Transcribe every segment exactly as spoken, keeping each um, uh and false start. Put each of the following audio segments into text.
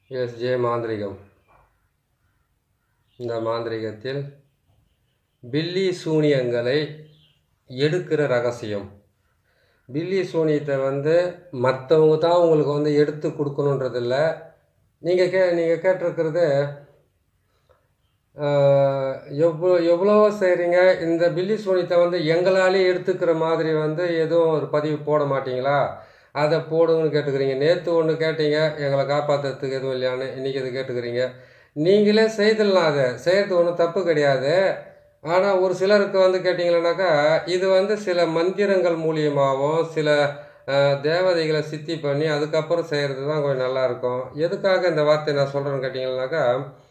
SJ மாந்திரிகம். இந்த மாந்திரிகத்தில் பில்லி சூனியங்களை எடுக்கிற ரகசியம். பில்லி சூனியத்தை வந்து மற்றவங்க தான் உங்களுக்கு வந்து எடுத்து கொடுக்கணுன்றதில்ல. நீங்கள் கே நீங்கள் கேட்டிருக்கிறது எவ்வளோ எவ்வளவோ செய்கிறீங்க. இந்த பில்லி சூனியத்தை வந்து எங்களாலே எடுத்துக்கிற மாதிரி வந்து எதுவும் ஒரு பதிவு போட மாட்டிங்களா? அதை போடுங்கன்னு கேட்டுக்கிறீங்க. நேற்று ஒன்று கேட்டீங்க, எங்களை காப்பாற்றுறதுக்கு எதுவும் இல்லையான்னு. இன்றைக்கி இது கேட்டுக்கிறீங்க. நீங்களே செய்திடலாம். அதை செய்கிறது ஒன்றும் தப்பு கிடையாது. ஆனால் ஒரு சிலருக்கு வந்து கேட்டிங்களேனாக்கா, இது வந்து சில மந்திரங்கள் மூலியமாகவும் சில தேவதைகளை சித்தி பண்ணி அதுக்கப்புறம் செய்கிறது தான் கொஞ்சம் நல்லாயிருக்கும். எதுக்காக இந்த வார்த்தை நான் சொல்கிறேன்னு கேட்டிங்கன்னாக்கா,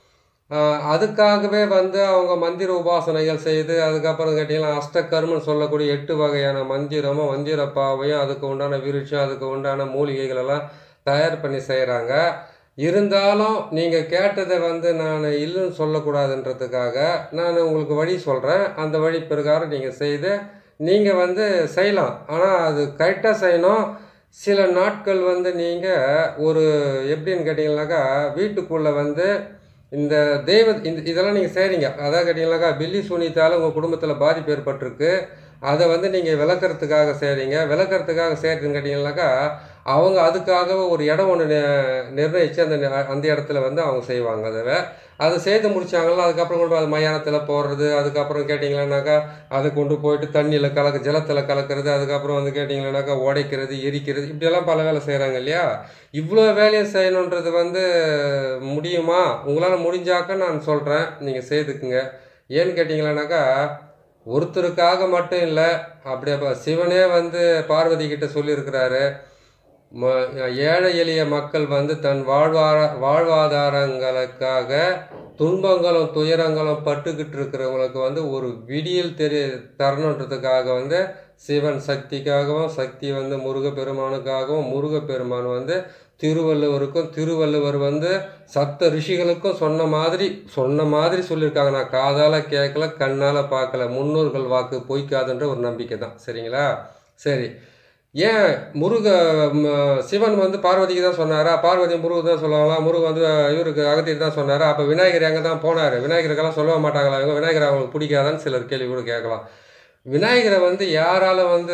அதுக்காகவே வந்து அவங்க மந்திர உபாசனைகள் செய்து அதுக்கப்புறம் கேட்டிங்கன்னா அஷ்டகர்மன்னு சொல்லக்கூடிய எட்டு வகையான மந்திரமும் மந்திரப்பாவையும் அதுக்கு உண்டான விருட்சம் அதுக்கு உண்டான மூலிகைகளெல்லாம் தயார் பண்ணி செய்கிறாங்க. இருந்தாலும் நீங்கள் கேட்டதை வந்து நான் இல்லைன்னு சொல்லக்கூடாதுன்றதுக்காக நான் உங்களுக்கு வழி சொல்கிறேன். அந்த வழி பிரகாரம் நீங்கள் செய்து நீங்கள் வந்து செய்யலாம். ஆனால் அது கரெக்டாக செய்யணும். சில நாட்கள் வந்து நீங்கள் ஒரு எப்படின்னு கேட்டிங்கனாக்கா, வீட்டுக்குள்ளே வந்து இந்த தெய்வ இந்த இதெல்லாம் நீங்கள் செய்கிறீங்க. அதான் கேட்டிங்கனாக்கா, பில்லி சூனியத்தால் உங்கள் குடும்பத்தில் பாதிப்பு ஏற்பட்டிருக்கு. அதை வந்து நீங்கள் விளக்கிறதுக்காக செய்கிறீங்க. விளக்கிறதுக்காக செய்கிறதுன்னு கேட்டிங்கனாக்கா, அவங்க அதுக்காக ஒரு இடம் ஒன்று நிர்ணயித்து அந்த அந்த இடத்துல வந்து அவங்க செய்வாங்க. அதை அதை செய்து முடித்தாங்கன்னா அதுக்கப்புறம் கொண்டு அது மயானத்தில் போடுறது. அதுக்கப்புறம் கேட்டிங்களானாக்கா அதை கொண்டு போயிட்டு தண்ணியில் கலக்க ஜலத்தில் கலக்கிறது. அதுக்கப்புறம் வந்து கேட்டிங்களானாக்கா உடைக்கிறது, எரிக்கிறது, இப்படியெல்லாம் பல வேலை செய்கிறாங்க இல்லையா? இவ்வளோ வேலையை செய்யணுன்றது வந்து முடியுமா? உங்களால் முடிஞ்சாக்க நான் சொல்கிறேன், நீங்கள் செய்துக்குங்க. ஏன்னு கேட்டிங்களானாக்கா, ஒருத்தருக்காக மட்டும் இல்லை. அப்படியே சிவனே வந்து பார்வதி கிட்ட சொல்லியிருக்கிறாரு, ம ஏழை எளிய மக்கள் வந்து தன் வாழ்வார வாழ்வாதாரங்களுக்காக துன்பங்களும் துயரங்களும் பட்டுக்கிட்டு இருக்கிறவங்களுக்கு வந்து ஒரு விடியல் தெரிய தரணுன்றதுக்காக வந்து சிவன் சக்திக்காகவும், சக்தி வந்து முருகப்பெருமானுக்காகவும், முருகப்பெருமான் வந்து திருவள்ளுவருக்கும், திருவள்ளுவர் வந்து சப்த ரிஷிகளுக்கும் சொன்ன மாதிரி சொன்ன மாதிரி சொல்லியிருக்காங்க. நான் காதால் கேட்கல, கண்ணால் பார்க்கல. முன்னோர்கள் வாக்கு பொய்க்காதுன்ற ஒரு நம்பிக்கை தான். சரிங்களா? சரி, ஏன் முருக சிவன் வந்து பார்வதிக்கு தான் சொன்னாரா? பார்வதி முருகு தான் சொல்லுவாங்களா? முருகு வந்து இவருக்கு அகத்திட்டு தான் சொன்னாரா? அப்போ விநாயகர் எங்கே தான் போனார்? விநாயகருக்கெல்லாம் சொல்ல மாட்டாங்களா? இவங்க விநாயகர் அவங்களுக்கு பிடிக்காதான்னு சிலர் கேள்வி கூட கேட்கலாம். விநாயகரை வந்து யாரால் வந்து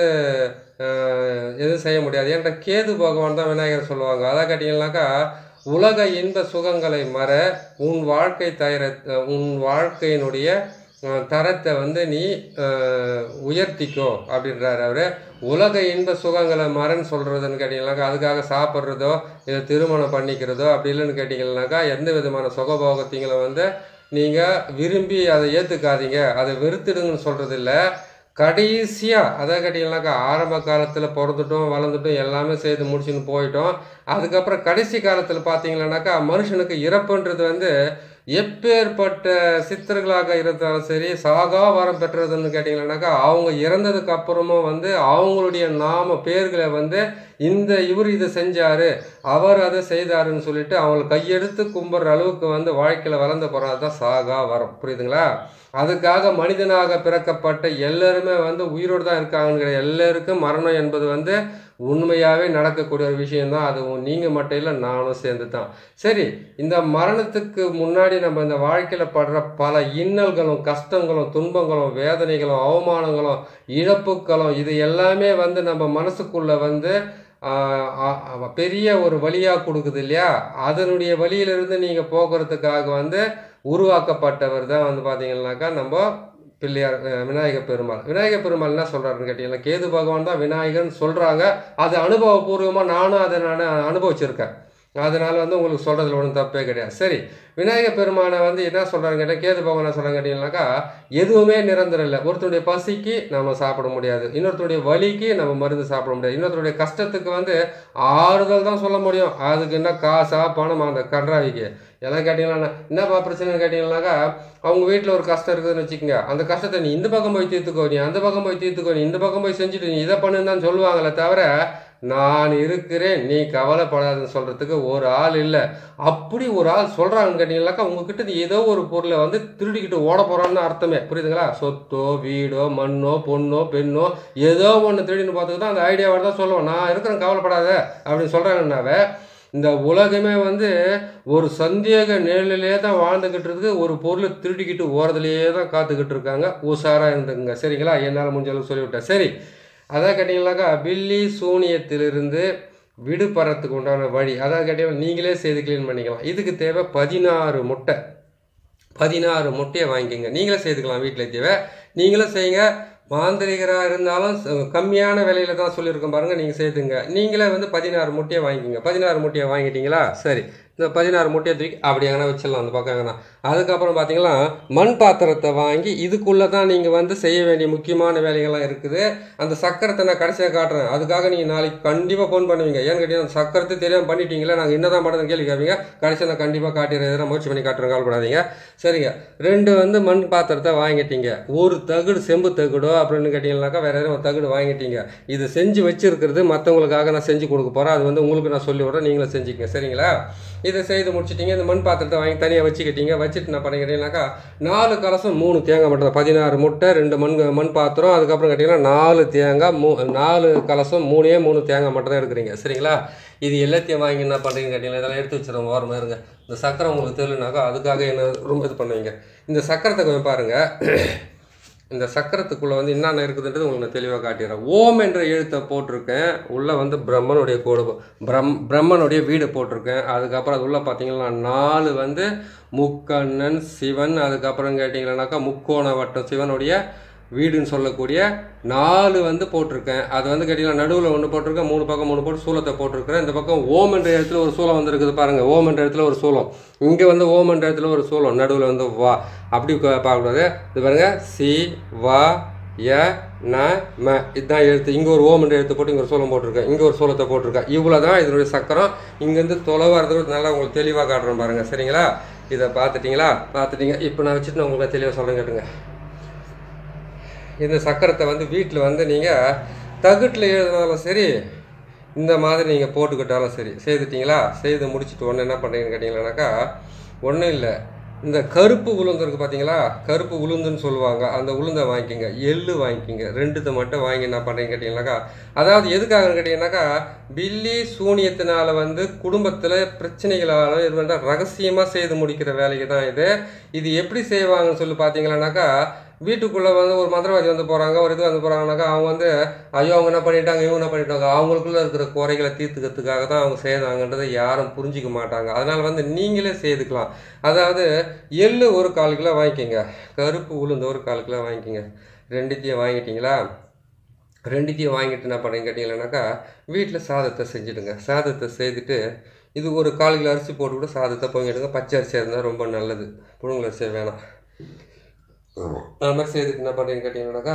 எதுவும் செய்ய முடியாது. ஏன்டா கேது பகவான் தான் விநாயகர் சொல்லுவாங்க. அதான் கேட்டிங்கன்னாக்கா, உலக இன்ப சுகங்களை மற உன் வாழ்க்கை தயிர உன் வாழ்க்கையினுடைய தரத்தை வந்து நீ உயர்த்திக்கோ அப்படின்றாரு அவர். உலக இன்ப சுகங்களை மறன்னு சொல்கிறதுன்னு கேட்டிங்கனாக்கா, அதுக்காக சாப்பிட்றதோ இதை திருமணம் பண்ணிக்கிறதோ அப்படி இல்லைன்னு கேட்டிங்கன்னாக்கா, எந்த விதமான சுகபோகத்தைங்களை வந்து நீங்கள் விரும்பி அதை ஏற்றுக்காதீங்க, அதை வெறுத்துடுங்கன்னு சொல்கிறது இல்லை. கடைசியாக அதை கேட்டிங்கனாக்கா, ஆரம்ப காலத்தில் பிறந்துட்டோம், வளர்ந்துட்டோம், எல்லாமே செய்து முடிச்சுன்னு போயிட்டோம். அதுக்கப்புறம் கடைசி காலத்தில் பார்த்தீங்கன்னாக்கா, மனுஷனுக்கு இறப்புன்றது வந்து எப்பேற்பட்ட சித்தர்களாக இருந்தாலும் சரி, சாகா வரம் பெற்றதுன்னு கேட்டிங்கன்னாக்கா, அவங்க இறந்ததுக்கு அப்புறமும் வந்து அவங்களுடைய நாம பேர்களை வந்து இந்த இவர் இதை செஞ்சார், அவர் அதை செய்தாருன்னு சொல்லிட்டு அவங்களை கையெடுத்து கும்பிட்ற அளவுக்கு வந்து வாழ்க்கையில் வளர்ந்து போகிறது தான் சாகா வரம். புரியுதுங்களா? அதுக்காக மனிதனாக பிறக்கப்பட்ட எல்லாருமே வந்து உயிரோடு தான் இருக்காங்கன்னு கிடையாது. எல்லாருக்கும் மரணம் என்பது வந்து உண்மையாகவே நடக்கக்கூடிய ஒரு விஷயந்தான். அது நீங்கள் மட்டும் இல்லை, நானும் சேர்ந்து தான். சரி, இந்த மரணத்துக்கு முன்னாடி நம்ம இந்த வாழ்க்கையில் படுற பல இன்னல்களும் கஷ்டங்களும் துன்பங்களும் வேதனைகளும் அவமானங்களும் இழப்புகளும் இது எல்லாமே வந்து நம்ம மனசுக்குள்ளே வந்து பெரிய ஒரு வழியாக கொடுக்குது இல்லையா? அதனுடைய வழியிலிருந்து நீங்கள் போக்குறதுக்காக வந்து உருவாக்கப்பட்டவர் தான் வந்து பார்த்தீங்கன்னாக்கா நம்ம பிள்ளையார் விநாயகர் பெருமாள். விநாயகர் பெருமாள் என்ன சொல்கிறாருன்னு கேட்டிங்கன்னா, கேது பகவான் தான் விநாயகர்னு சொல்கிறாங்க. அது அனுபவபூர்வமாக நானும் அதை நான் அனுபவிச்சிருக்கேன். அதனால் வந்து உங்களுக்கு சொல்கிறதுல ஒன்றும் தப்பே கிடையாது. சரி, விநாயகர் பெருமானை வந்து என்ன சொல்கிறாங்க கேட்டால், கேது பகவான் என்ன சொல்கிறாங்க கேட்டிங்கனாக்கா, எதுவுமே நிரந்தரம் இல்லை. ஒருத்தருடைய பசிக்கு நம்ம சாப்பிட முடியாது, இன்னொருத்தருடைய வலிக்கு நம்ம மருந்து சாப்பிட முடியாது, இன்னொருத்தருடைய கஷ்டத்துக்கு வந்து ஆறுதல் தான் சொல்ல முடியும். அதுக்கு என்ன காசா பணம் அந்த கன்றாவிக்கு எல்லாம் கேட்டிங்கன்னா என்னப்பா பிரச்சனைன்னு கேட்டிங்கன்னாக்கா, அவங்க வீட்டில் ஒரு கஷ்டம் இருக்குதுன்னு வச்சுக்கோங்க. அந்த கஷ்டத்தை நீ இந்த பக்கம் போய் தீர்த்துக்கோ, நீ அந்த பக்கம் போய் தீர்த்துக்கோ, நீ இந்த பக்கம் போய் செஞ்சுட்டு நீ இதை பண்ணுன்னு தான் சொல்லுவாங்களே தவிர, நான் இருக்கிறேன் நீ கவலைப்படாதுன்னு சொல்கிறதுக்கு ஒரு ஆள் இல்லை. அப்படி ஒரு ஆள் சொல்கிறாங்கன்னு கேட்டிங்கனாக்கா, உங்ககிட்ட ஏதோ ஒரு பொருளை வந்து திருடிக்கிட்டு ஓட போகிறான்னு அர்த்தமே. புரியுதுங்களா? சொத்தோ வீடோ மண்ணோ பொண்ணோ பெண்ணோ ஏதோ ஒன்று திருடின்னு பார்த்துக்கு தான் அந்த ஐடியாவோட தான் சொல்லுவோம், நான் இருக்கிறேன் கவலைப்படாத அப்படின்னு சொல்கிறாங்கன்னாவே, இந்த உலகமே வந்து ஒரு சந்தேக நிழலிலே தான் வாழ்ந்துக்கிட்டு இருக்குது. ஒரு பொருளை திருடிக்கிட்டு ஓரத்துலேயே தான் காத்துக்கிட்டு இருக்காங்க. உஷாராக இருந்துக்குங்க. சரிங்களா? என்னால் முடிஞ்ச அளவுக்கு சொல்லிவிட்டேன். சரி, அதான் கேட்டிங்கனாக்கா பில்லி சூனியத்திலிருந்து விடுபடுறதுக்கு உண்டான வழி அதாவது கேட்டீங்கன்னா நீங்களே செய்து க்ளீன் பண்ணிக்கலாம். இதுக்கு தேவை பதினாறு முட்டை. பதினாறு முட்டையை வாங்கிக்கோங்க. நீங்களே செய்துக்கலாம். வீட்டில் தேவை நீங்களும் செய்யுங்க. மாந்திரிகராக இருந்தாலும் கம்மியான விலையில தான் சொல்லியிருக்கோம் பாருங்கள். நீங்கள் செய்துங்க. நீங்களே வந்து பதினாறு முட்டையை வாங்கிக்கோங்க. பதினாறு முட்டையை வாங்கிட்டீங்களா? சரி, இந்த பதினாறு முட்டையை தூக்கி அப்படி எங்கன்னா வச்சிடலாம் அந்த பக்கம் எங்கன்னா. அதுக்கப்புறம் பார்த்தீங்கன்னா மண் பாத்திரத்தை வாங்கி இதுக்குள்ளே தான் நீங்கள் வந்து செய்ய வேண்டிய முக்கியமான வேலைகள்லாம் இருக்குது. அந்த சக்கரத்தை நான் கடைசியாக காட்டுறேன். அதுக்காக நீங்கள் நாளைக்கு கண்டிப்பாக ஃபோன் பண்ணுவீங்க. ஏன்னு கேட்டீங்கன்னா அந்த சக்கரத்தை தெரியாமல் பண்ணிட்டீங்களா, நாங்கள் என்ன தான் பண்ணுறதுன்னு கேள்வி கேட்பீங்க. கடைசியாக நான் கண்டிப்பாக காட்டிடுறேன். எதனா முயற்சி பண்ணி காட்டுறேன், கவலைப்படாதீங்க. சரிங்க, ரெண்டு வந்து மண் பாத்திரத்தை வாங்கிட்டீங்க. ஒரு தகுடு செம்பு தகுடோ அப்படின்னு கேட்டிங்கனாக்கா வேறு எதாவது ஒரு தகுடு வாங்கிட்டீங்க. இது செஞ்சு வச்சுருக்கிறது மற்றவங்களுக்காக நான் செஞ்சு கொடுக்க போகிறேன். அது வந்து உங்களுக்கு நான் சொல்லி விட்றேன், நீங்களும் செஞ்சுக்கங்க. சரிங்களா? இதை செய்து முடிச்சிட்டிங்க. இந்த மண் பாத்திரத்தை வாங்கி தனியாக வச்சுக்கிட்டீங்க. வச்சுட்டு நான் பண்ணிக்கிட்டீங்கன்னாக்கா நாலு கலசம் மூணு தேங்காய் மட்டும் தான். பதினாறு முட்டை, ரெண்டு மண் மண் பாத்திரம், அதுக்கப்புறம் கேட்டிங்கன்னா நாலு தேங்காய், மூ நாலு கலசம் மூணே மூணு தேங்காய் மட்டும் தான் எடுக்கிறீங்க. சரிங்களா? இது எல்லாத்தையும் வாங்கி என்ன பண்ணுறீங்கன்னு கேட்டிங்கன்னா இதெல்லாம் எடுத்து வச்சுருவோம் ஓரமாக இருங்க. இந்த சக்கரை உங்களுக்கு தெரியலனாக்கா அதுக்காக என்ன ரொம்ப இது பண்ணுவீங்க. இந்த சக்கரத்தை கொஞ்சம் பாருங்கள். இந்த சக்கரத்துக்குள்ளே வந்து என்னென்ன இருக்குதுன்றது உங்களுக்கு நான் தெளிவாக காட்டிடுறேன். ஓம் என்ற எழுத்தை போட்டிருக்கேன். உள்ளே வந்து பிரம்மனுடைய கோடு பிரம் பிரம்மனுடைய வீடு போட்டிருக்கேன். அதுக்கப்புறம் அது உள்ளே பார்த்தீங்கன்னா நாலு வந்து முக்கண்ணன் சிவன், அதுக்கப்புறம் கேட்டிங்கன்னாக்கா முக்கோண வட்டம் சிவனுடைய வீடுன்னு சொல்லக்கூடிய நாலு வந்து போட்டிருக்கேன். அது வந்து கேட்டிங்கன்னா நடுவில் ஒன்று போட்டிருக்கேன். மூணு பக்கம் மூணு போட்டு சூலத்தை போட்டிருக்கிறேன். இந்த பக்கம் ஓம் என்ற இடத்துல ஒரு சூலம் வந்துருக்குது பாருங்கள். ஓம் என்ற இடத்துல ஒரு சூலம், இங்கே வந்து ஓம் என்ற இடத்துல ஒரு சூலம், நடுவில் வந்து வா அப்படி பார்க்கக்கூடாது. இது பாருங்கள், சி வா ய ந ம இதுதான் எழுத்து. இங்கே ஒரு ஓம் என்ற எழுத்து போட்டு இங்கே ஒரு சூலம் போட்டிருக்கேன். இங்கே ஒரு சூலத்தை போட்டிருக்கேன். இவ்வளோ தான் இதனுடைய சக்கரம். இங்கேருந்து தொலைவாகிறது நல்லா உங்களுக்கு தெளிவாக காட்டுறேன் பாருங்கள். சரிங்களா? இதை பார்த்துட்டிங்களா? பார்த்துட்டிங்க. இப்போ நான் வச்சுட்டு நான் உங்களுக்கு தெளிவாக சொல்கிறேன் கேட்டுங்க. இந்த சக்கரத்தை வந்து வீட்டில் வந்து நீங்கள் தகுட்டில் எழுதினாலும் சரி, இந்த மாதிரி நீங்கள் போட்டுக்கிட்டாலும் சரி. செய்துட்டிங்களா? செய்து முடிச்சுட்டு ஒன்று என்ன பண்ணுறீங்கன்னு கேட்டிங்களானாக்கா ஒன்றும் இல்லை, இந்த கருப்பு உளுந்து இருக்குது பார்த்தீங்களா, கருப்பு உளுந்துன்னு சொல்லுவாங்க, அந்த உளுந்தை வாங்கிக்கிங்க. எள்ளு வாங்கிக்கிங்க. ரெண்டுத்தை மட்டும் வாங்கி என்ன பண்ணுறீங்கன்னு கேட்டிங்கனாக்கா, அதாவது எதுக்காகன்னு கேட்டிங்கனாக்கா பில்லி சூனியத்தினால வந்து குடும்பத்தில் பிரச்சனைகளால் இது வந்து ரகசியமாக செய்து முடிக்கிற வேலைக்கு தான் இது. இது எப்படி செய்வாங்கன்னு சொல்லி பார்த்தீங்களானாக்கா வீட்டுக்குள்ளே வந்து ஒரு மந்திரவாதி வந்து போகிறாங்க, ஒரு இது வந்து போகிறாங்கனாக்கா அவங்க வந்து ஐயோ அவங்க என்ன பண்ணிட்டாங்க இவங்க என்ன பண்ணிட்டாங்க அவங்களுக்குள்ளே இருக்கிற குறைகளை தீர்த்துக்கிறதுக்காக தான் அவங்க செய்தாங்கன்றதை யாரும் புரிஞ்சிக்க மாட்டாங்க. அதனால் வந்து நீங்களே செய்துக்கலாம். அதாவது எள்ளு ஒரு கால் கிலோ வாங்கிக்கிங்க, கருப்பு உளுந்து ஒரு கால் கிலோ வாங்கிக்கிங்க. ரெண்டுத்தையும் வாங்கிட்டீங்களா? ரெண்டுத்தையும் வாங்கிட்டு என்ன பண்ணுறீங்க கேட்டிங்கன்னாக்கா வீட்டில் சாதத்தை செஞ்சுடுங்க. சாதத்தை செய்துட்டு இது ஒரு கால் கிலோ அரிசி போட்டு கூட சாதத்தை பொங்கிடுங்க. பச்சை அரிசியாக இருந்தால் ரொம்ப நல்லது, புழுங்கல் அரிசியாக வேணாம். அது மாதிரி செய்துட்டு என்ன பண்ணுறீங்கன்னு கேட்டிங்கன்னாக்கா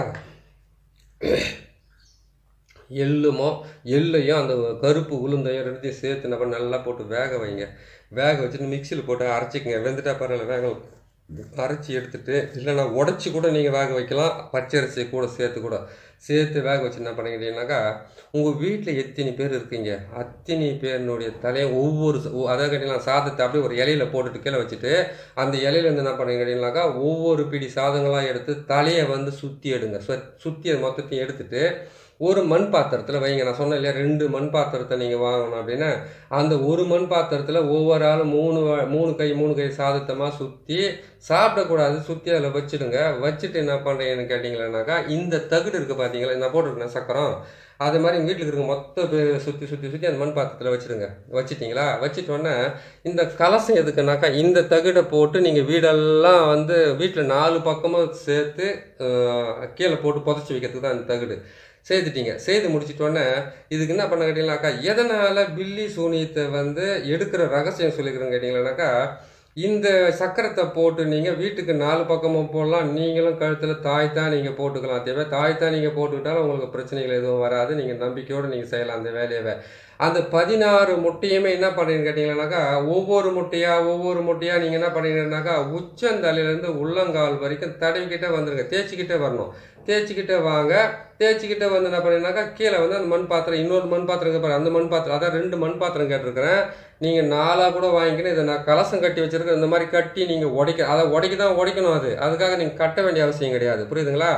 எள்ளுமோ எள்ளையும் அந்த கருப்பு உளுந்தையும் ரெண்டுத்தையும் சேர்த்து என்ன பண்ண நல்லா போட்டு வேக வைங்க. வேக வச்சுட்டு மிக்சியில் போட்டு அரைச்சிக்கங்க. வெந்துட்டா பரவாயில்ல, வேக அரைச்சி எடுத்துகிட்டு இல்லைன்னா உடச்சி கூட நீங்கள் வேக வைக்கலாம். பச்சரிசி கூட சேர்த்து கூட சேர்த்து வேக வச்சு என்ன பண்ணிக்கிட்டீங்கன்னாக்கா உங்கள் வீட்டில் எத்தனை பேர் இருக்கீங்க அத்தனை பேருனுடைய தலையை ஒவ்வொரு அதாவது கேட்டிங்கன்னா சாதத்தை அப்படியே ஒரு இலையில போட்டுட்டு கீழே வச்சுட்டு அந்த இலையிலேருந்து என்ன பண்ணுங்க கேட்டிங்கனாக்கா ஒவ்வொரு பிடி சாதங்களாக எடுத்து தலையை வந்து சுற்றி எடுங்க. சுற்றி அது மொத்தத்தையும் எடுத்துட்டு ஒரு மண் பாத்திரத்தில் வைங்க. நான் சொன்னேன் இல்லையா, ரெண்டு மண் பாத்திரத்தை நீங்கள் வாங்கணும் அப்படின்னா அந்த ஒரு மண் பாத்திரத்தில் ஒவ்வொரு ஆளும் மூணு மூணு கை மூணு கை சாதத்தமாக சுற்றி சாப்பிடக்கூடாது, சுற்றி அதில் வச்சுடுங்க. வச்சுட்டு என்ன பண்ணுறீங்கன்னு கேட்டிங்களேனாக்கா இந்த தகுடு இருக்குது பார்த்தீங்களா, நான் போட்டிருக்கேன் சக்கரம், அது மாதிரி எங்கள் வீட்டில் இருக்க மொத்த பேர் சுற்றி சுற்றி சுற்றி அந்த மண் பாத்திரத்தில் வச்சுடுங்க. வச்சுட்டிங்களா? வச்சுட்டோன்னே இந்த கலசம் எதுக்குனாக்கா இந்த தகுடை போட்டு நீங்கள் வீடெல்லாம் வந்து வீட்டில் நாலு பக்கமும் சேர்த்து கீழே போட்டு புதைச்சி வைக்கிறதுக்கு தான் அந்த தகுடு. செய்துட்டீங்க. செய்து முடிச்சிட்டோன்னே இதுக்கு என்ன பண்ண கேட்டிங்கனாக்கா எதனால் பில்லி சூனியத்தை வந்து எடுக்கிற ரகசியம் சொல்லிக்கிறேன்னு கேட்டிங்களானாக்கா இந்த சக்கரத்தை போட்டு நீங்கள் வீட்டுக்கு நாலு பக்கமும் போடலாம். நீங்களும் கழுத்தில் தாய் தான் நீங்கள் போட்டுக்கலாம். தேவை தாய் தான் நீங்கள் போட்டுக்கிட்டாலும் உங்களுக்கு பிரச்சனைகள் எதுவும் வராது. நீங்கள் நம்பிக்கையோடு நீங்கள் செய்யலாம் அந்த வேலையை. அந்த பதினாறு முட்டையுமே என்ன பண்ணுறீங்கன்னு கேட்டிங்கன்னாக்கா ஒவ்வொரு முட்டையாக ஒவ்வொரு முட்டையாக நீங்கள் என்ன பண்ணுறீங்கன்னாக்கா உச்சந்தலையிலேருந்து உள்ளங்கால் வரைக்கும் தடவிக்கிட்டே வந்துடுங்க. தேய்ச்சிக்கிட்டே வரணும். தேய்ச்சிக்கிட்டே வாங்க. தேய்ச்சிக்கிட்டே வந்து என்ன பண்ணீங்கன்னாக்கா கீழே வந்து அந்த மண் பாத்திரம் இன்னொரு மண் பாத்திரம் பாரு, அந்த மண் பாத்திரம் அதான் ரெண்டு மண் பாத்திரம் கேட்டிருக்கிறேன். நீங்கள் நாலாக கூட வாங்கிக்கணும். இதை நான் கலசம் கட்டி வச்சுருக்கேன். இந்த மாதிரி கட்டி நீங்கள் உடைக்க அதை உடைக்க தான் உடைக்கணும். அது அதுக்காக நீங்கள் கட்ட வேண்டிய அவசியம் கிடையாது. புரியுதுங்களா?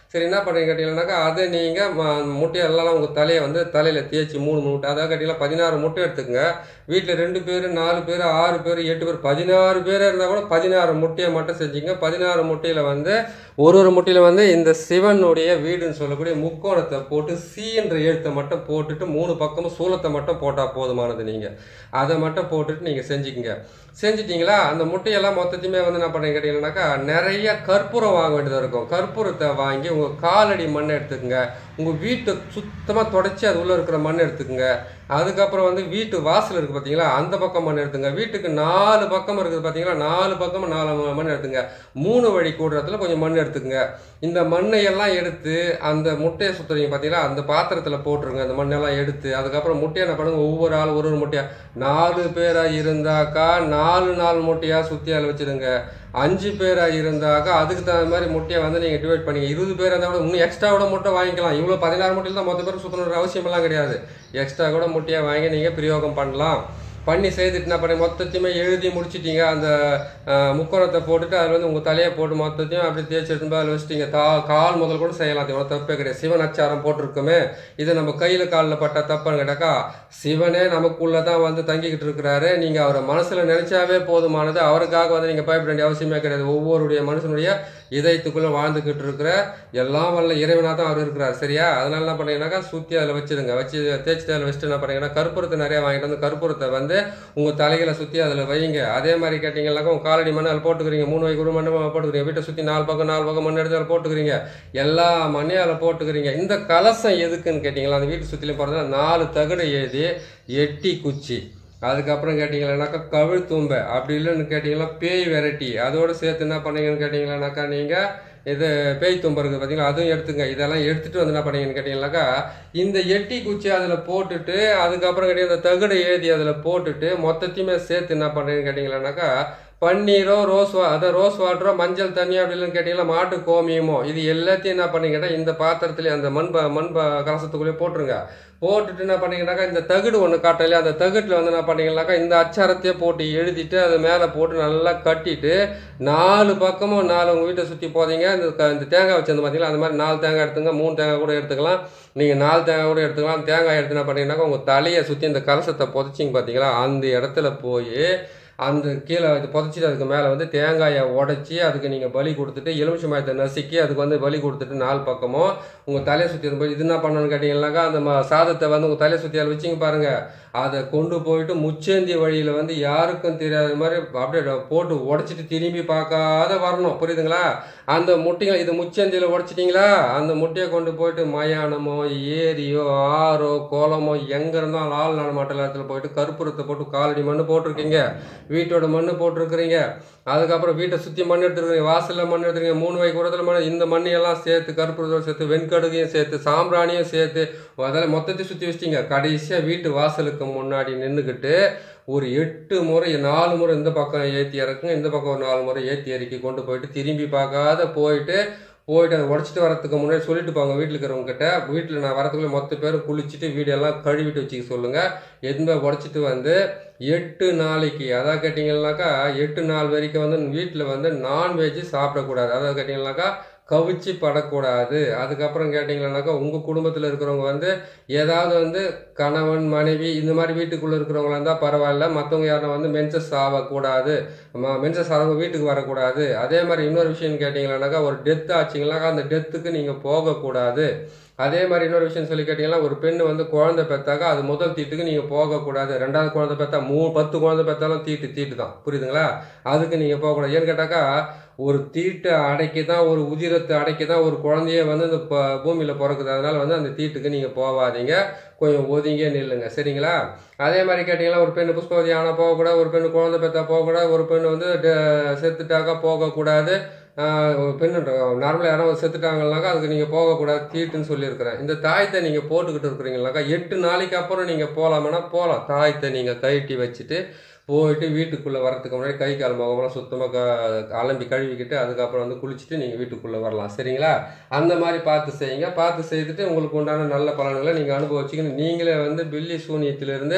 சரி என்ன பண்ணுறீங்க கேட்டிங்கன்னாக்கா அதை நீங்கள் முட்டையெல்லாம் உங்கள் தலையை வந்து தலையில் தேய்ச்சி மூணு மூட்டை அதாவது கேட்டிங்கன்னா பதினாறு முட்டை எடுத்துக்கங்க. வீட்டில் ரெண்டு பேர் நாலு பேர் ஆறு பேர் எட்டு பேர் பதினாறு பேர் இருந்தால் கூட பதினாறு முட்டையை மட்டும் செஞ்சுங்க. பதினாறு முட்டையில் வந்து ஒரு ஒரு முட்டையில் வந்து இந்த சிவனுடைய வீடுன்னு சொல்லக்கூடிய முக்கோணத்தை போட்டு சி என்ற எழுத்தை மட்டும் போட்டுட்டு மூணு பக்கமும் சூலத்தை மட்டும் போட்டால் போதுமானது. நீங்கள் அதை மட்டும் போட்டுட்டு நீங்கள் செஞ்சுக்கிங்க. செஞ்சிட்டிங்களா? அந்த முட்டையெல்லாம் மொத்தத்தையுமே வந்து என்ன பண்ணுறீங்க கேட்டிங்கன்னாக்கா நிறைய கற்பூரம் வாங்க வேண்டியதாக இருக்கும். கற்பூரத்தை வாங்கி உங்கள் காலடி மண்ணை எடுத்துக்கோங்க. உங்கள் வீட்டை சுத்தமாக தொடச்சி அது உள்ளே இருக்கிற மண் எடுத்துக்கோங்க. அதுக்கப்புறம் வந்து வீட்டு வாசல் இருக்குது பார்த்தீங்களா, அந்த பக்கம் மண் எடுத்துங்க. வீட்டுக்கு நாலு பக்கம் இருக்குது பார்த்தீங்களா, நாலு பக்கமும் நாலு மண் எடுத்துங்க. மூணு வழி கூடுறதுல கொஞ்சம் மண் எடுத்துக்கங்க. இந்த மண்ணையெல்லாம் எடுத்து அந்த முட்டையை சுற்றுறீங்க பார்த்தீங்களா, அந்த பாத்திரத்தில் போட்டுருங்க. அந்த மண்ணெல்லாம் எடுத்து அதுக்கப்புறம் முட்டையை என்ன பண்ணுங்க, ஒவ்வொரு ஆள் ஒரு ஒரு முட்டையாக நாலு பேராக இருந்தாக்கா நாலு நாலு முட்டையாக சுற்றி அதில் வச்சுருங்க. அஞ்சு பேராக இருந்தாக்கா அதுக்கு தகுந்த மாதிரி முட்டையை வந்து நீங்கள் டிவைட் பண்ணிங்க. இருபது பேர் இருந்தால் கூட இன்னும் எக்ஸ்ட்ரா கூட முட்டை வாங்கிக்கலாம். இவ்வளோ பதினாறு முட்டையில் தான் மொத்த பேருக்கு சுற்றணுன்ற அவசியமெல்லாம் கிடையாது. எக்ஸ்ட்ரா கூட முட்டையை வாங்கி நீங்கள் பிரயோகம் பண்ணலாம். பண்ணி செய்துட்டு என்ன பண்ணி மொத்தத்தையுமே எழுதி முடிச்சிட்டிங்க. அந்த முக்கோணத்தை போட்டுட்டு அதில் வந்து உங்கள் தலையை போட்டு மொத்தத்தையும் அப்படி தேய்ச்சி எடுத்து அதில் வச்சுட்டிங்க. தா கால் முதல் கூட செய்யலாம், இவ்வளோ தப்பே கிடையாது. சிவன் அச்சாரம் போட்டிருக்குமே, இதை நம்ம கையில் காலில் பட்டா தப்பான்னு கேட்டாக்கா, சிவனே நமக்குள்ளே தான் வந்து தங்கிக்கிட்டு இருக்கிறாரு. நீங்கள் அவரை மனசில் நினச்சாவே போதுமானது. அவருக்காக வந்து நீங்கள் பயப்பட வேண்டிய அவசியமே கிடையாது. ஒவ்வொருடைய மனுஷனுடைய இதயத்துக்குள்ளே வாழ்ந்துக்கிட்டு இருக்கிற எல்லாம் வல்ல இறைவனாக தான் அவர் இருக்கிறார். சரியா? அதனால என்ன பண்ணீங்கன்னாக்கா சுற்றி அதில் வச்சுருங்க. வச்சு தேய்ச்சி அதில் வச்சுட்டு என்ன பண்ணீங்கன்னா கற்பூரத்தை நிறையா வாங்கிட்டு வந்து கற்பூரத்தை வந்து உங்கள் தலைகளை சுற்றி அதில் வைங்க. அதே மாதிரி கேட்டிங்கன்னாக்கா உங்கள் காலடி மண் அதில் போட்டுக்கிறீங்க. மூணு வகை குரு மண் போட்டுக்கிறீங்க. வீட்டை சுற்றி நாலு பக்கம் நாலு பக்கம் மண் எடுத்து அதில் போட்டுக்கிறீங்க. எல்லா மண்ணையும் அதில் போட்டுக்கிறீங்க. இந்த கலசம் எதுக்குன்னு கேட்டிங்களா, அந்த வீட்டு சுற்றிலையும் போகிறதுனா நாலு தகடு எழுதி எட்டி குச்சி, அதுக்கப்புறம் கேட்டிங்களானாக்கா கவிழ்த்தூம்பை, அப்படி இல்லைன்னு கேட்டிங்கன்னா பேய் வெரைட்டி, அதோடு சேர்த்து என்ன பண்ணீங்கன்னு கேட்டிங்களானாக்கா நீங்கள் இது பேய் தும்பை இருக்குது பார்த்தீங்களா, அதுவும் எடுத்துங்க. இதெல்லாம் எடுத்துகிட்டு வந்து என்ன பண்ணீங்கன்னு கேட்டிங்கனாக்கா இந்த எட்டி குச்சி அதில் போட்டுட்டு அதுக்கப்புறம் கேட்டிங்கன்னா இந்த தகுடை எழுதி அதில் போட்டுட்டு மொத்தத்தையுமே சேர்த்து என்ன பண்ணுறீங்கன்னு கேட்டிங்களானாக்கா பன்னீரோ ரோஸ் வா அதை ரோஸ் வாட்டரோ மஞ்சள் தண்ணியோ அப்படின்னு கேட்டிங்கன்னா மாட்டு கோமியமோ இது எல்லாத்தையும் என்ன பண்ணிங்கன்னா இந்த பாத்திரத்துலேயே அந்த மண் மண் கலசத்துக்குள்ளேயே போட்டுருங்க. போட்டுட்டு என்ன பண்ணிங்கனாக்கா இந்த தகுடு ஒன்று காட்டலையே, அந்த தகுட்டில் வந்து என்ன பண்ணிங்கனாக்கா இந்த அச்சாரத்தையே போட்டு எழுதிட்டு அதை மேலே போட்டு நல்லா கட்டிட்டு நாலு பக்கமும் நாலு உங்கள் வீட்டை சுற்றி போதீங்க. இந்த இந்த தேங்காய் வச்சிருந்து பார்த்தீங்களா, அந்த மாதிரி நாலு தேங்காய் எடுத்துங்க. மூணு தேங்காய் கூட எடுத்துக்கலாம். நீங்கள் நாலு தேங்காய் கூட எடுத்துக்கலாம். தேங்காய் எடுத்து என்ன பண்ணிங்கனாக்கா உங்கள் தலையை சுற்றி இந்த கலசத்தை புதைச்சிங்க பார்த்தீங்களா, அந்த இடத்துல போய் அந்த கீழே இது புதைச்சிட்டு அதுக்கு மேலே வந்து தேங்காயை உடச்சி அதுக்கு நீங்கள் பலி கொடுத்துட்டு எலுமிச்சம்பழத்தை நசுக்கி அதுக்கு வந்து பலி கொடுத்துட்டு நாலு பக்கமும் உங்கள் தலையை சுற்றி போய் இது என்ன பண்ணணும்னு கேட்டிங்கன்னாக்கா அந்த ம சாதத்தை வந்து உங்கள் தலையை சுற்றி அதில் வச்சிங்க பாருங்கள். அதை கொண்டு போயிட்டு முச்சேந்தி வழியில் வந்து யாருக்கும் தெரியாத மாதிரி அப்படியே போட்டு உடச்சிட்டு திரும்பி பார்க்காத வரணும். புரியுதுங்களா? அந்த முட்டைகளை இது முச்சேந்தியில் உடச்சிட்டிங்களா, அந்த முட்டையை கொண்டு போயிட்டு மயானமோ ஏரியோ ஆறோ குளமோ எங்கே இருந்தாலும் ஆள் நடமாட்ட இடத்துல போயிட்டு கற்பூரத்தை போட்டு காலடி மண் போட்டிருக்கீங்க, வீட்டோட மண் போட்டிருக்கிறீங்க. அதுக்கப்புறம் வீட்டை சுற்றி மண் எடுத்துருக்கீங்க, வாசலில் மண் எடுத்துருக்கீங்க, மூணு வகை கூடத்தில் மண், இந்த மண்ணையெல்லாம் சேர்த்து கற்பூரத்தோடு சேர்த்து வெண்கடுகையும் சேர்த்து சாம்பிராணியும் சேர்த்து அதில் மொத்தத்தையும் சுற்றி வச்சிட்டிங்க. கடைசியாக வீட்டு வாசலுக்கு முன்னாடி நின்றுக்கிட்டு ஒரு எட்டு முறை நாலு முறை இந்த பக்கம் ஏற்றி இறக்குங்க, இந்த பக்கம் ஒரு நாலு முறை ஏற்றி இறக்கி கொண்டு போயிட்டு திரும்பி பார்க்காத போயிட்டு போயிட்டு அதை உடச்சிட்டு வரத்துக்கு முன்னாடி சொல்லிட்டு போங்க வீட்டில் இருக்கிறவங்க கிட்ட, வீட்டில் நான் வரத்துக்குள்ளே மொத்த பேரும் குளிச்சுட்டு வீடெல்லாம் கழுவிட்டு வச்சுக்க சொல்லுங்கள். எதுவுமே உடச்சிட்டு வந்து எட்டு நாளைக்கு அதாவது கேட்டிங்கன்னாக்கா எட்டு நாள் வரைக்கும் வந்து வீட்டில் வந்து நான்வெஜ்ஜு சாப்பிடக்கூடாது. அதாவது கேட்டிங்கன்னாக்கா கவிச்சு படக்கூடாது. அதுக்கப்புறம் கேட்டிங்கன்னாக்கா உங்கள் குடும்பத்தில் இருக்கிறவங்க வந்து ஏதாவது வந்து கணவன் மனைவி இந்த மாதிரி வீட்டுக்குள்ளே இருக்கிறவங்களா இருந்தால் பரவாயில்ல, மற்றவங்க யாரும் வந்து மென்சஸ் ஆகக்கூடாது, மென்சஸ் ஆகிறவங்க வீட்டுக்கு வரக்கூடாது. அதே மாதிரி இன்னொரு விஷயம் கேட்டிங்கன்னாக்கா ஒரு டெத் ஆச்சுங்கனாக்கா அந்த டெத்துக்கு நீங்கள் போகக்கூடாது. அதே மாதிரி இன்னொரு விஷயம் சொல்லி கேட்டிங்கன்னா ஒரு பெண்ணு வந்து குழந்தை பெற்றாக்கா அது முதல் தீட்டுக்கு நீங்கள் போகக்கூடாது. ரெண்டாவது குழந்தை பெற்றா மூ பத்து குழந்தை பெற்றாலும் தீட்டு தீட்டு தான். புரியுதுங்களா? அதுக்கு நீங்கள் போகக்கூடாது. ஏன்னு கேட்டாக்கா ஒரு தீட்டை அடைக்கி தான் ஒரு உதிரத்தை அடைக்கி தான் ஒரு குழந்தைய வந்து இந்த பூமியில் பிறக்குது. அதனால் வந்து அந்த தீட்டுக்கு நீங்கள் போகாதீங்க, கொஞ்சம் ஒதுங்கே நில்லுங்க. சரிங்களா? அதே மாதிரி கேட்டிங்கன்னா ஒரு பெண்ணு புஷ்பவதி ஆனால் போகக்கூடாது, ஒரு பெண்ணு குழந்தை பெற்றா போகக்கூடாது, ஒரு பெண்ணு வந்து செத்துட்டாக்கா போகக்கூடாது. ஒரு பெண்ணு நார்மலாக யாரும் செத்துட்டாங்கன்னாக்கா அதுக்கு நீங்கள் போகக்கூடாது, தீட்டுன்னு சொல்லியிருக்கிறேன். இந்த தாயத்தை நீங்கள் போட்டுக்கிட்டு இருக்கிறீங்கனாக்கா எட்டு நாளைக்கு அப்புறம் நீங்கள் போகலாமன்னா போகலாம். தாயத்தை நீங்கள் கழட்டி வச்சுட்டு போயிட்டு வீட்டுக்குள்ளே வரத்துக்கு முன்னாடி கை கால் முகமெல்லாம் சுத்தமாக க அலம்பி கழுவிக்கிட்டு அதுக்கப்புறம் வந்து குளிச்சுட்டு நீங்கள் வீட்டுக்குள்ளே வரலாம். சரிங்களா? அந்த மாதிரி பார்த்து செய்யுங்க. பார்த்து செய்துட்டு உங்களுக்கு உண்டான நல்ல பலன்களை நீங்கள் அனுபவிச்சிக்கணும். நீங்களே வந்து பில்லி சூனியத்திலிருந்து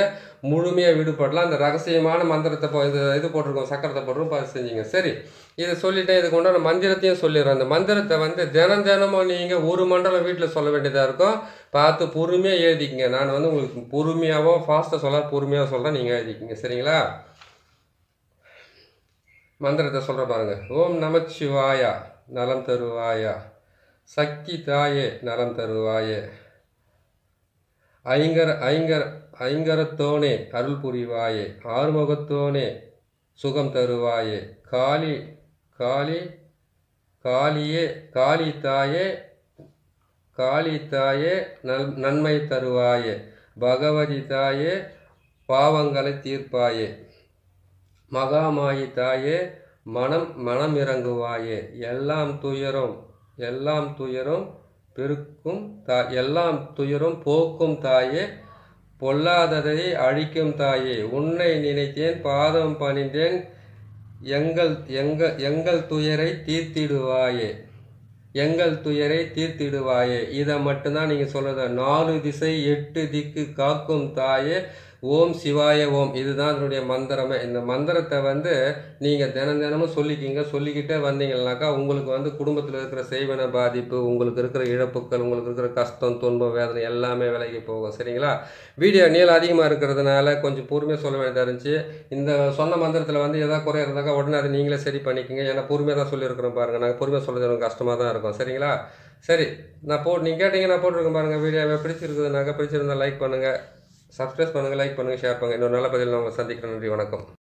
முழுமையாக விடுபடலாம். அந்த ரகசியமான மந்திரத்தை இப்போ இது இது போட்டிருக்கோம், சக்கரத்தை போட்டிருக்கோம், பார்த்து செஞ்சீங்க. சரி, இதை சொல்லிவிட்டு இதுக்கு உண்டான மந்திரத்தையும் சொல்லிடுறேன். அந்த மந்திரத்தை வந்து தினம் தினமும் நீங்கள் ஒரு மண்டலம் வீட்டில் சொல்ல வேண்டியதாக இருக்கும். பார்த்து பொறுமையாக எழுதிக்கிங்க. நான் வந்து உங்களுக்கு பொறுமையாகவோ ஃபாஸ்ட்டாக சொல்ல பொறுமையாக சொல்கிறேன், நீங்கள் எழுதிக்கிங்க. சரிங்களா? மந்திரத்தை சொல்கிற பாருங்க. ஓம் நமச்சிவாயா நலம் தருவாயா, சக்தி தாயே நலம் தருவாயே, ஐங்கர ஐங்கர ஐங்கரத்தோனே அருள் புரிவாயே, ஆறுமுகத்தோனே சுகம் தருவாயே, காளி காளி காளியே காளி தாயே காளி தாயே நல் நன்மை தருவாயே, பகவதி தாயே பாவங்களை தீர்ப்பாயே, மகாமாயி தாயே மனம் மனம் இறங்குவாயே, எல்லாம் துயரும் எல்லாம் துயரும் பெருக்கும் தா எல்லாம் துயரும் போக்கும் தாயே, பொல்லாததை அழிக்கும் தாயே, உன்னை நினைத்தேன் பாதம் பணிந்தேன், எங்கள் எங்கள் எங்கள் துயரை தீர்த்திடுவாயே, எங்கள் துயரை தீர்த்திடுவாயே. இதை மட்டும்தான் நீங்கள் சொல்கிறத. நாலு திசை எட்டு திக்கு காக்கும் தாயே ஓம் சிவாய ஓம். இதுதான் அதனுடைய மந்திரமே. இந்த மந்திரத்தை வந்து நீங்கள் தினம் தினமும் சொல்லிக்கிங்க. சொல்லிக்கிட்டே வந்தீங்கன்னாக்கா உங்களுக்கு வந்து குடும்பத்தில் இருக்கிற செய்வன பாதிப்பு, உங்களுக்கு இருக்கிற இழப்புக்கள், உங்களுக்கு இருக்கிற கஷ்டம் துன்பம் வேதனை எல்லாமே விலகி போகும். சரிங்களா? வீடியோ நீளம் அதிகமாக இருக்கிறதுனால கொஞ்சம் பொறுமையாக சொல்ல வேண்டியதாக இருந்துச்சு. இந்த சொன்ன மந்திரத்தில் வந்து எதாவது குறை இருந்தாக்கா உடனே அதை நீங்களே சரி பண்ணிக்கோங்க. ஏன்னா பொறுமையாக தான் சொல்லியிருக்கிறோம் பாருங்கள். நாங்கள் பொறுமையாக சொல்கிறது எனக்கு கஷ்டமாக தான் இருக்கும். சரிங்களா? சரி, நான் போ நீங்கள் கேட்டீங்க, நான் போட்டிருக்கேன் பாருங்கள். வீடியோவை பிடிச்சிருக்குதுனாக்கா பிடிச்சிருந்தால் லைக் பண்ணுங்கள், சப்ஸ்கிரைப் பண்ணுங்கள், லைக் பண்ணுங்கள், ஷேர் பண்ணுங்கள். இன்னொரு நல்ல பதில் நான் உங்களை சந்திக்கிறேன். நன்றி, வணக்கம்.